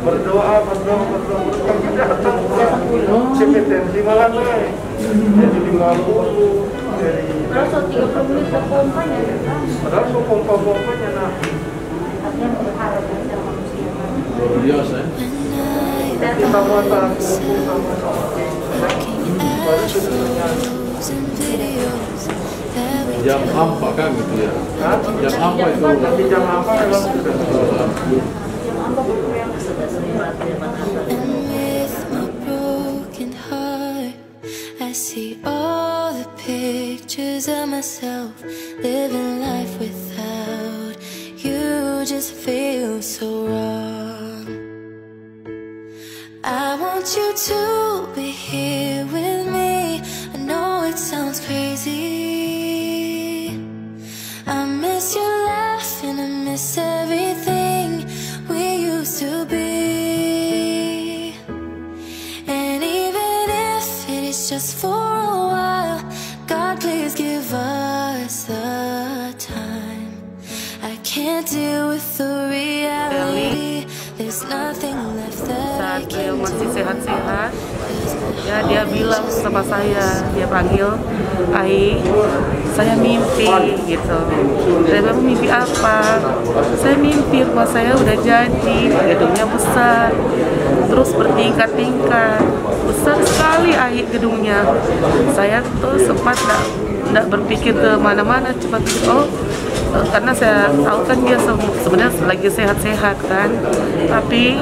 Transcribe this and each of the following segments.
berdoa tapi datang kompetensi malah naik jadi 50 dari Padahal 30 menit ke pompanya ya kan? padahal pompa-pompanya nah Artinya berharap bisa manusia. Luar biasa ya. kita muatan sama-sama baru sudah Jam apa kan gitu ya? Jam apa itu? di jam apa emang sudah I see all the pictures of myself living life without you. Just feel so wrong. I want you to be here with me. I know it sounds crazy. I miss your laugh and I miss everything we used to be. And even if it is just for a while, God, please give us the time. I can't deal with the reality. There's nothing left that I Saat beliau can masih do. sehat-sehat, ya dia bilang sama saya, dia panggil, Ai, saya mimpi gitu. Saya bilang, mimpi apa? Saya mimpi rumah saya udah jadi, gedungnya besar, terus bertingkat-tingkat, besar sekali Ai gedungnya. Saya tuh sempat nggak berpikir ke mana-mana, cuma pikir, oh karena saya tahu kan dia sebenarnya lagi sehat-sehat kan, tapi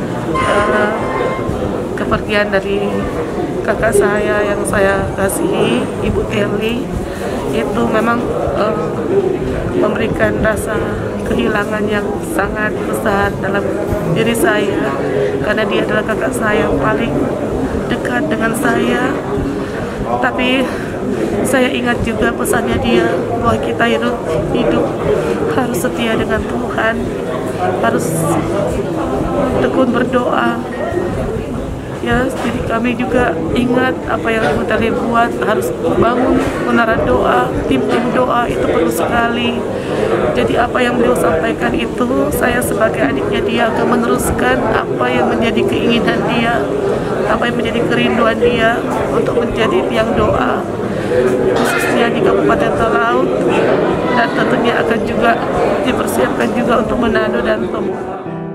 kepergian dari kakak saya yang saya kasihi, Ibu Eli, itu memang memberikan rasa kehilangan yang sangat besar dalam diri saya, karena dia adalah kakak saya yang paling dekat dengan saya. Tapi saya ingat juga pesannya dia bahwa kita hidup harus setia dengan Tuhan, harus tekun berdoa. Ya, jadi kami juga ingat apa yang Ibu Teli buat, harus bangun menara doa, tim-tim doa itu perlu sekali. Jadi apa yang beliau sampaikan itu, saya sebagai adiknya dia akan meneruskan apa yang menjadi keinginan dia, apa yang menjadi kerinduan dia untuk menjadi tiang doa, khususnya di Kabupaten Talaut, dan tentunya akan juga dipersiapkan juga untuk Manado dan Tomohon.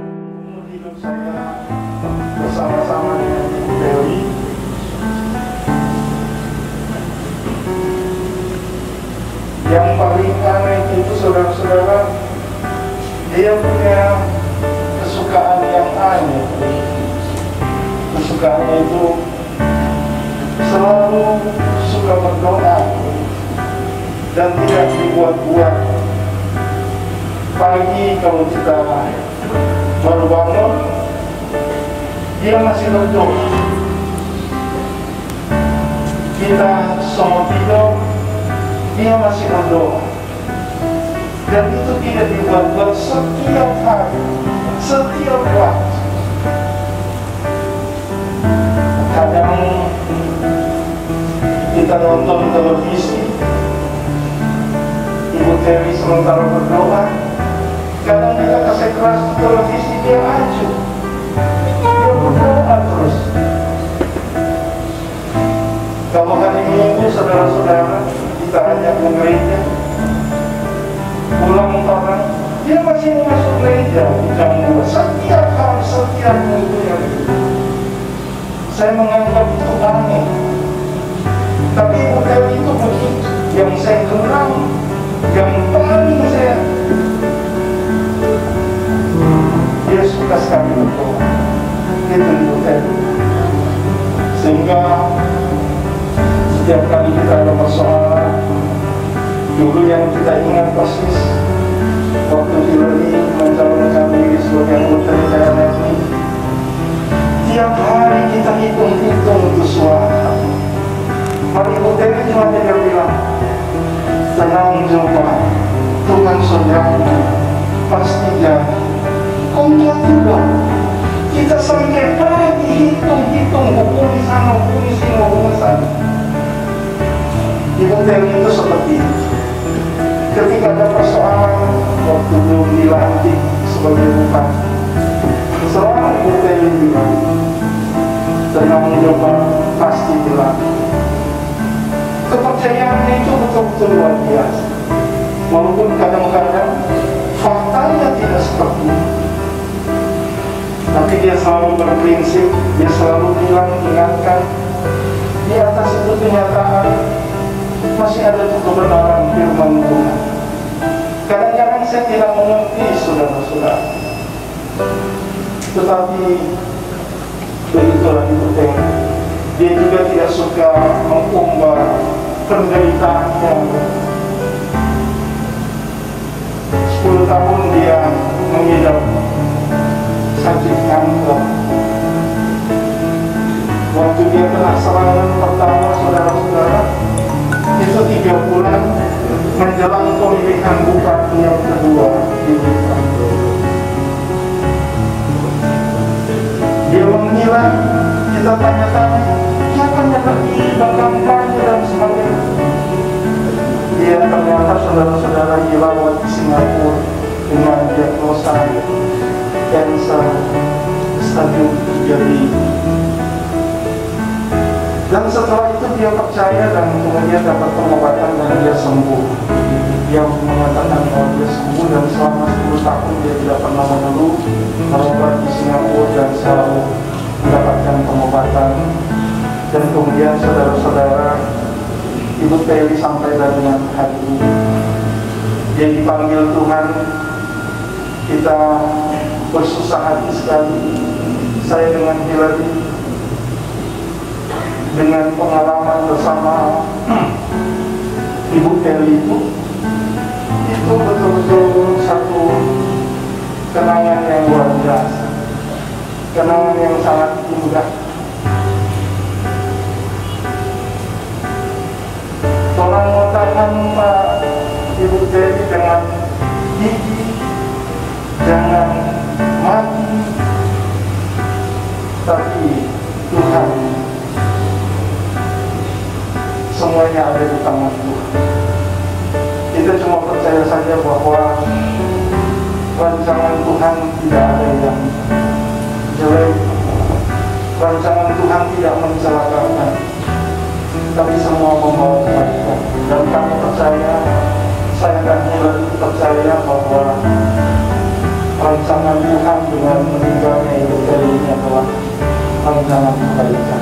bersama-sama dengan Dewi yang paling aneh itu saudara-saudara, dia punya kesukaan yang aneh. Kesukaannya itu selalu suka berdoa dan tidak dibuat-buat. Pagi kalau kita baru bangun, dia masih berdoa. Kita semua tidur, dia masih berdoa. Dan itu tidak dibuat-buat, setiap hari, setiap waktu. Kadang kita nonton televisi, Ibu Teri sementara berdoa. Kadang kita kasih keras televisi, dia acuh. Dia berdoa terus. Kalau hari Minggu saudara-saudara kita ajak ke gereja, pulang orang, dia masih mau masuk gereja jam 2 setiap hari, setiap minggu yang itu. Saya menganggap itu aneh. Tapi Ibu Dewi itu begitu. Yang saya kenal, yang paling saya, dia suka sekali berdoa. Itu Ibu Dewi. Sehingga setiap kali kita ada persoalan, dulu yang kita ingat persis waktu Hillary mencalonkan diri sebagai anggota DPR RI, tiap hari kita hitung-hitung itu suara. Mari Ibu Dewi cuma dia bilang, tenang juga, Tuhan saudara pasti jadi. Untuk juga kita sampai pagi hitung-hitung, hubungi sana, hubungi sini, hubungi sana. Ibu Dewi itu seperti itu. Ketika ada persoalan waktu belum dilantik sebagai bupati, selalu Ibu sering bilang, tentang mencoba pasti bilang. Kepercayaan itu betul-betul luar biasa. Walaupun kadang-kadang faktanya tidak seperti itu, tapi dia selalu berprinsip, dia selalu bilang, ingatkan, di atas itu kenyataan masih ada kebenaran firman Tuhan. Kadang-kadang saya tidak mengerti, saudara-saudara, tetapi begitulah itu Tengah. Dia juga tidak suka mengumbar penderitaannya. 10 tahun dia mengidap sakit kanker. Waktu dia kena serangan pertama, saudara-saudara, itu 3 bulan menjelang pemilihan bupati yang kedua di Blitar. Dia menghilang, kita tanya-tanya, siapa yang pergi berkampanye dan sebagainya. Dia ternyata saudara-saudara dirawat di Singapura dengan diagnosa kanker stadium 3B. Dan setelah itu dia percaya dan kemudian dapat pengobatan dan dia sembuh. Dia mengatakan bahwa dia sembuh dan selama 10 tahun dia tidak pernah mengeluh, berobat di Singapura dan selalu mendapatkan pengobatan. Dan kemudian saudara-saudara, Ibu Teli sampai dengan hari ini dia dipanggil Tuhan. Kita bersusah hati sekali. Saya dengan Hillary, dengan pengalaman bersama Ibu Teli itu betul-betul satu kenangan yang luar biasa, kenangan yang sangat indah. Tolong mengatakan Pak Ibu Teli dengan gigi, jangan mati, tapi Tuhan, semuanya ada di tangan Tuhan. Kita cuma percaya saja bahwa rancangan Tuhan tidak ada yang jelek, rancangan Tuhan tidak mencelakakan, tapi semua membawa kebaikan. Dan kami percaya, saya dan Hillary percaya bahwa rancangan Tuhan dengan meninggalnya Ibu Teli ini adalah rancangan kebaikan.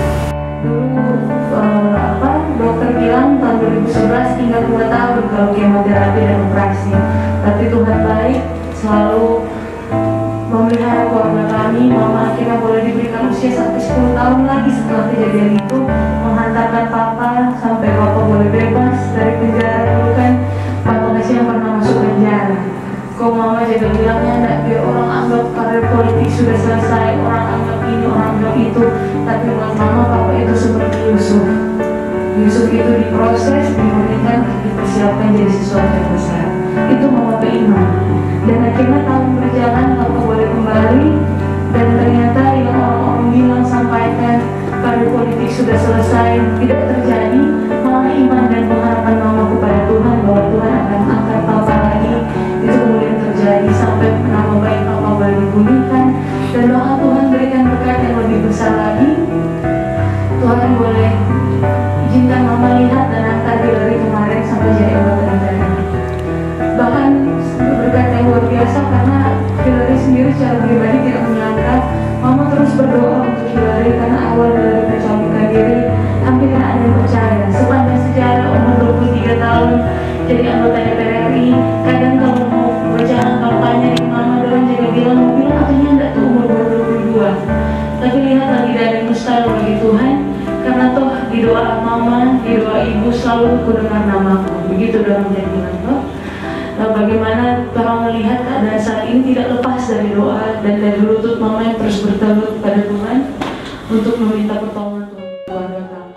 Dokter bilang tahun 2011 tinggal 2 tahun kalau kemoterapi dan operasi. Tapi Tuhan baik, selalu memelihara keluarga kami. Mama akhirnya boleh diberikan usia sampai 10 tahun lagi setelah kejadian itu, menghantarkan papa sampai papa boleh bebas dari penjara. Dulu kan papa kecil yang pernah masuk penjara. Kok mama juga bilangnya enggak, biar orang anggap karir politik sudah selesai, orang anggap ini, orang anggap itu. Tapi buat mama, papa itu seperti Yusuf. Yusuf itu diproses, dimurnikan, dipersiapkan jadi sesuatu yang besar. Itu mama beriman. Dan akhirnya tahun berjalan, papa boleh kembali. Dan ternyata yang orang-orang bilang, sampaikan karir politik sudah selesai, tidak terjadi. Malah iman dan pengharapan mama kepada Tuhan bahwa Tuhan akan angkat papa lagi, itu kemudian terjadi sampai nama baik papa boleh dipulihkan. Dan doa Tuhan berikan berkat yang lebih besar lagi. Tuhan boleh izinkan mama lihat dan angkat dari kemarin sampai jadi anggota negara. Bahkan berkat yang luar biasa karena Hillary sendiri secara pribadi tidak menyangka. Mama terus berdoa untuk Hillary karena awal dari percobaan diri hampir tidak ada yang percaya. Sepanjang sejarah umur 23 tahun jadi anggota DPR RI, kadang kalau mau berjalan kampanye di mama dorong juga bilang akhirnya enggak tuh umur 22. Tapi lihat lagi dari mustahil bagi Tuhan, karena toh di doa mama, di doa ibu selalu kudengar namaku. Begitu dorong dia bilang toh. Nah, bagaimana orang melihat keadaan saat ini tidak lepas dari doa dan dari lutut mama yang terus bertelut pada Tuhan untuk meminta pertolongan Tuhan keluarga kami.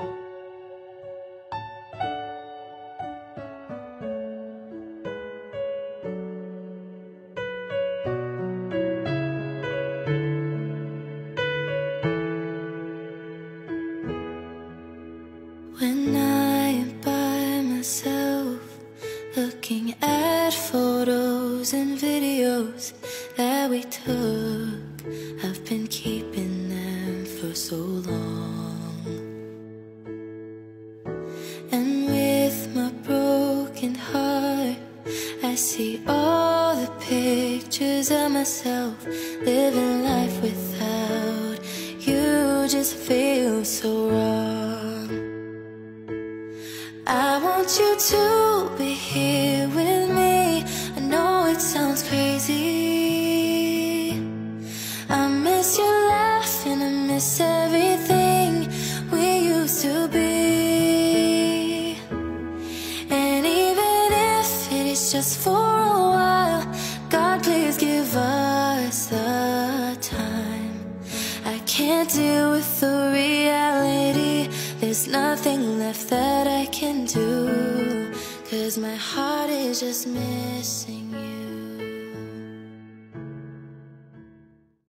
When I am by myself, looking at photos and videos that we took, I've been keeping to myself, living life without you just feels so wrong. I want you to be here with me. I know it sounds crazy. I miss your laugh and I miss everything we used to be. And even if it is just for a while, God, please give us the time. I can't deal with the reality. There's nothing left that I can do, 'cause my heart is just missing